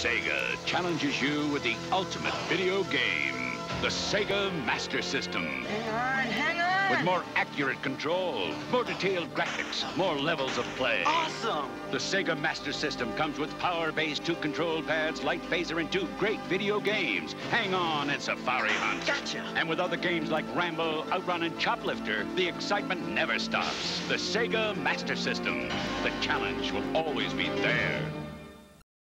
Sega challenges you with the ultimate video game, the Sega Master System. Hang on! With more accurate control, more detailed graphics, more levels of play. Awesome! The Sega Master System comes with power-based 2 control pads, light phaser, and 2 great video games, Hang On and Safari Hunt. Gotcha! And with other games like Rambo, Outrun, and Choplifter, the excitement never stops. The Sega Master System. The challenge will always be there.